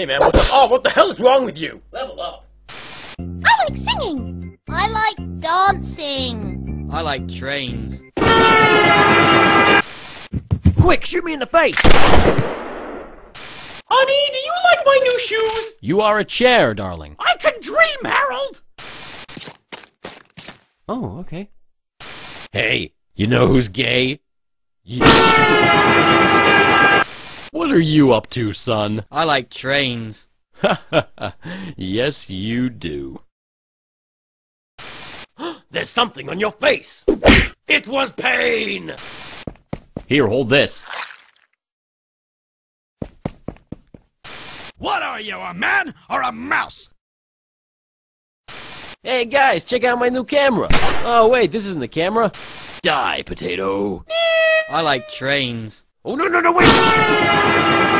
man, what the hell is wrong with you? Level up. I like singing. I like dancing. I like trains. Quick, shoot me in the face! Honey, do you like my new shoes? You are a chair, darling. I can dream, Harold! Oh, okay. Hey, you know who's gay? You. What are you up to, son? I like trains. Yes, you do. There's something on your face! It was pain! Here, hold this. What are you, a man or a mouse? Hey guys, check out my new camera! Oh wait, this isn't the camera. Die, potato! I like trains. Oh no, wait!